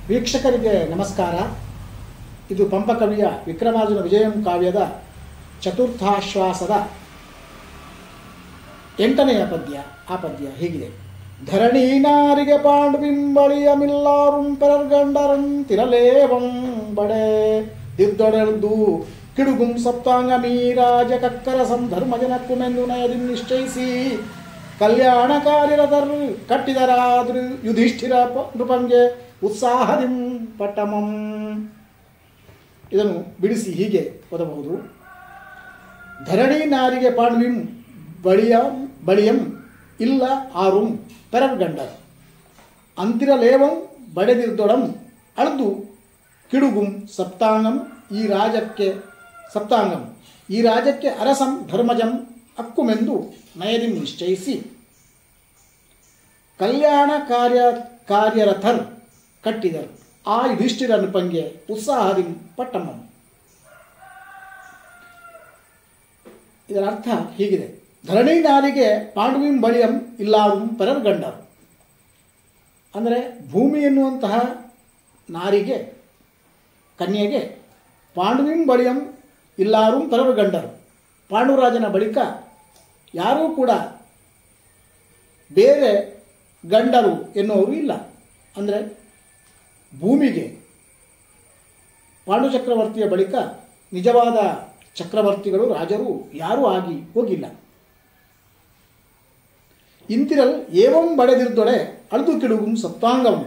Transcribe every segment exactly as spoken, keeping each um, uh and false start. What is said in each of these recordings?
ವೀಕ್ಷಕರಿಗೆ ನಮಸ್ಕಾರ. ಇದು ಪಂಪಕವಿಯ ವಿಕ್ರಮಾರ್ಜುನ ವಿಜಯಂ ಕಾವ್ಯದ ಚತುರ್ಥಾಶ್ವಾಸದ ಎಂಟನೆಯ ಪದ್ಯ. ಆ ಪದ್ಯ ಹೀಗಿದೆ: ಧರಣಿ ನಾರಿಗೆ ಪಾಂಡುಬಿಂಬಳಿಯಮಿಲ್ಲಾರುಂ ಪೆರರ್ಗಂಡರಂ ತಿರಲೇವಂ ಬಡೆ ದಿರ್ದೊಡೆದು ಕಿಡುಗುಂ ಸಪ್ತಾಂಗಮೀರಾಜ ಕಕ್ಕರಸಂ ಧರ್ಮಜನಕ್ಕುಮೆಂದು ನಯದಿ ನಿಶ್ಚಯಿಸಿ ಕಲ್ಯಾಣ ಕಾರ್ಯರದರ್ ಕಟ್ಟಿದರಾದ್ರು ಯುಧಿಷ್ಠಿರ ನೃಪಂಗೆ ಉತ್ಸಾಹದಿಂ ಪಟ್ಟಮಂ. ಇದನ್ನು ಬಿಡಿಸಿ ಹೀಗೆ ಓದಬಹುದು: ಧರಣಿ ನಾರಿಗೆ ಪಾಂಡುವಿಂ ಬಳಿಯ ಬಳಿಯಂ ಇಲ್ಲ ಆರುಂ ಪೆರರ್ಗಂಡರ್ ಅಂತಿರಲೇವಂ ಬಡೆದಿರ್ದೊಡಂ ಅಳ್ದು ಕಿಡುಗುಂ ಸಪ್ತಾಂಗಂ ಈ ರಾಜಕ್ಕೆ ಸಪ್ತಾಂಗಂ ಈ ರಾಜಕ್ಕೆ ಅರಸಂ ಧರ್ಮಜಂ ಅಕ್ಕುಮೆಂದು ನಯದಿಂ ನಿಶ್ಚಯಿಸಿ ಕಲ್ಯಾಣ ಕಾರ್ಯ ಕಾರ್ಯರಥರ್ ಕಟ್ಟಿದರು ಆ ಯುಧಿಷ್ಠಿರ ನೃಪಂಗೆ ಉತ್ಸಾಹದಿಂ ಪಟ್ಟಮಂ. ಇದರ ಅರ್ಥ ಹೀಗಿದೆ: ಧರಣಿ ನಾರಿಗೆ ಪಾಂಡುವಿಂ ಬಳಿಯಂ ಇಲ್ಲಾರುಂ ಪೆರರ್ಗಂಡರು. ಅಂದರೆ ಭೂಮಿ ಎನ್ನುವಂತಹ ನಾರಿಗೆ, ಕನ್ಯೆಗೆ ಪಾಂಡುವಿಂ ಬಳಿಯಂ ಇಲ್ಲಾರುಂ ಪೆರರ್ಗಂಡರು. ಪಾಂಡುರಾಜನ ಬಳಿಕ ಯಾರೂ ಕೂಡ ಬೇರೆ ಗಂಡರು ಎನ್ನುವರು ಇಲ್ಲ. ಅಂದರೆ ಭೂಮಿಗೆ ಪಾಂಡು ಚಕ್ರವರ್ತಿಯ ಬಳಿಕ ನಿಜವಾದ ಚಕ್ರವರ್ತಿಗಳು ರಾಜರು ಯಾರೂ ಆಗಿ ಹೋಗಿಲ್ಲ. ಇಂತಿರಲ್ ಏವಂ ಬಡೆದಿರ್ದೊಡೆ ಅಳ್ದು ಕಿಡುಗುಂ ಸಪ್ತಾಂಗಂ.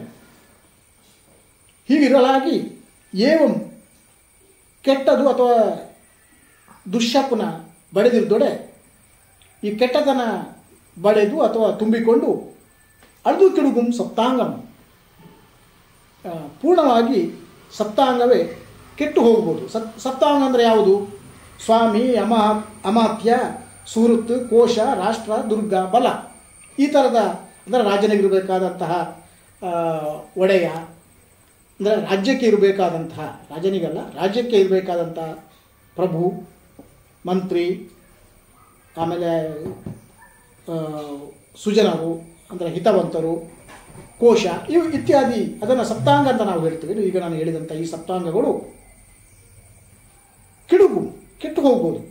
ಹೀಗಿರಲಾಗಿ ಏವಂ ಕೆಟ್ಟದು ಅಥವಾ ದುಶ್ಶಕುನ ಬಡೆದಿರ್ದೊಡೆ ಈ ಕೆಟ್ಟತನ ಬಡೆದು ಅಥವಾ ತುಂಬಿಕೊಂಡು ಅಳ್ದು ಕಿಡುಗುಂ ಸಪ್ತಾಂಗಂ ಪೂರ್ಣವಾಗಿ ಸಪ್ತಾಂಗವೇ ಕೆಟ್ಟು ಹೋಗ್ಬೋದು. ಸಪ್ ಸಪ್ತಾಂಗ ಅಂದರೆ ಯಾವುದು? ಸ್ವಾಮಿ, ಅಮ ಅಮಾತ್ಯ, ಸುಹೃತ್, ಕೋಶ, ರಾಷ್ಟ್ರ, ದುರ್ಗ, ಬಲ, ಈ ಥರದ ಅಂದರೆ ರಾಜನಿಗಿರಬೇಕಾದಂತಹ ಒಡೆಯ, ಅಂದರೆ ರಾಜ್ಯಕ್ಕೆ ಇರಬೇಕಾದಂತಹ, ರಾಜನಿಗಲ್ಲ ರಾಜ್ಯಕ್ಕೆ ಇರಬೇಕಾದಂತಹ ಪ್ರಭು, ಮಂತ್ರಿ, ಆಮೇಲೆ ಸುಜನರು ಅಂದರೆ ಹಿತವಂತರು, ಕೋಶ, ಇವು ಇತ್ಯಾದಿ ಅದನ್ನು ಸಪ್ತಾಂಗ ಅಂತ ನಾವು ಹೇಳ್ತೀವಿ. ಈಗ ನಾನು ಹೇಳಿದಂಥ ಈ ಸಪ್ತಾಂಗಗಳು ಕಿಡುಗು ಕೆಟ್ಟು ಹೋಗ್ಬೋದು.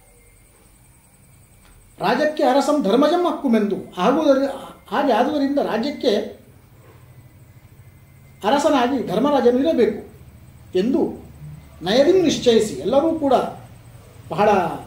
ರಾಜ್ಯಕ್ಕೆ ಅರಸಂ ಧರ್ಮಜಂ ಹಕ್ಕುಮೆಂದು ಆಗುವುದರಿಂದ ಹಾಗೆ ಆದುದರಿಂದ ರಾಜ್ಯಕ್ಕೆ ಅರಸನಾಗಿ ಧರ್ಮರಾಜನು ಇರಬೇಕು ಎಂದು ನಯದಿಂ ನಿಶ್ಚಯಿಸಿ ಎಲ್ಲರೂ ಕೂಡ ಬಹಳ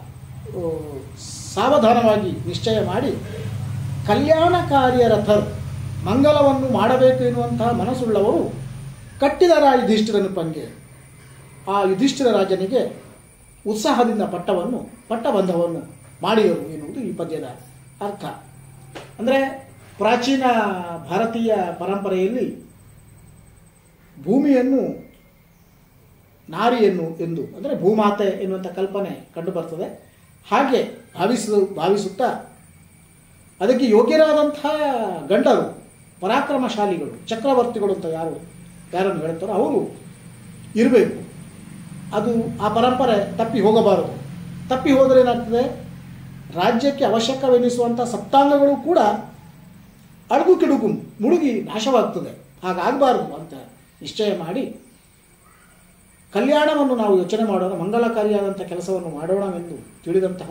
ಸಾವಧಾನವಾಗಿ ನಿಶ್ಚಯ ಮಾಡಿ ಕಲ್ಯಾಣ ಕಾರ್ಯರಥರ್ ಮಂಗಲವನ್ನು ಮಾಡಬೇಕು ಎನ್ನುವಂತಹ ಮನಸ್ಸುಳ್ಳವರು ಕಟ್ಟಿದರ ಯುಧಿಷ್ಠಿರ ನೃಪಂಗೆ ಆ ಯುಧಿಷ್ಠಿರ ರಾಜನಿಗೆ ಉತ್ಸಾಹದಿಂದ ಪಟ್ಟವನ್ನು ಪಟ್ಟಬಂಧವನ್ನು ಮಾಡಿದರು ಎನ್ನುವುದು ಈ ಪದ್ಯದ ಅರ್ಥ. ಅಂದರೆ ಪ್ರಾಚೀನ ಭಾರತೀಯ ಪರಂಪರೆಯಲ್ಲಿ ಭೂಮಿಯನ್ನು ನಾರಿಯನ್ನು ಎಂದು ಅಂದರೆ ಭೂಮಾತೆ ಎನ್ನುವಂಥ ಕಲ್ಪನೆ ಕಂಡುಬರ್ತದೆ. ಹಾಗೆ ಭಾವಿಸ ಭಾವಿಸುತ್ತಾ ಅದಕ್ಕೆ ಯೋಗ್ಯರಾದಂತಹ ಗಂಡರು, ಪರಾಕ್ರಮಶಾಲಿಗಳು, ಚಕ್ರವರ್ತಿಗಳು ಅಂತ ಯಾರು ಯಾರನ್ನು ಹೇಳ್ತಾರೋ ಅವರು ಇರಬೇಕು. ಅದು ಆ ಪರಂಪರೆ ತಪ್ಪಿ ಹೋಗಬಾರದು. ತಪ್ಪಿ ಹೋದರೆ ಏನಾಗ್ತದೆ, ರಾಜ್ಯಕ್ಕೆ ಅವಶ್ಯಕವೆನಿಸುವಂಥ ಸಪ್ತಾಂಗಗಳು ಕೂಡ ಅಡಗು ಕಿಡುಗು ಮುಳುಗಿ ನಾಶವಾಗ್ತದೆ. ಹಾಗಾಗಬಾರದು ಅಂತ ನಿಶ್ಚಯ ಮಾಡಿ ಕಲ್ಯಾಣವನ್ನು ನಾವು ಯೋಚನೆ ಮಾಡೋಣ, ಮಂಗಳಕಾರಿಯಾದಂಥ ಕೆಲಸವನ್ನು ಮಾಡೋಣವೆಂದು ತಿಳಿದಂತಹ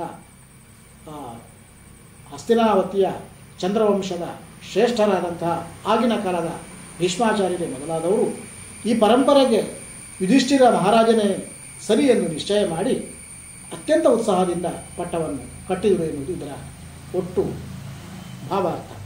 ಹಸ್ತಿನಾವತಿಯ ಚಂದ್ರವಂಶದ ಶ್ರೇಷ್ಠರಾದಂತಹ ಆಗಿನ ಕಾಲದ ಭೀಷ್ಮಾಚಾರ್ಯರೇ ಮೊದಲಾದವರು ಈ ಪರಂಪರೆಗೆ ಯುಧಿಷ್ಠಿರ ಮಹಾರಾಜನೇ ಸರಿ ಎಂದು ನಿಶ್ಚಯ ಮಾಡಿ ಅತ್ಯಂತ ಉತ್ಸಾಹದಿಂದ ಪಟ್ಟವನ್ನು ಕಟ್ಟಿದರು ಎನ್ನುವುದು ಇದರ ಒಟ್ಟು ಭಾವಾರ್ಥ.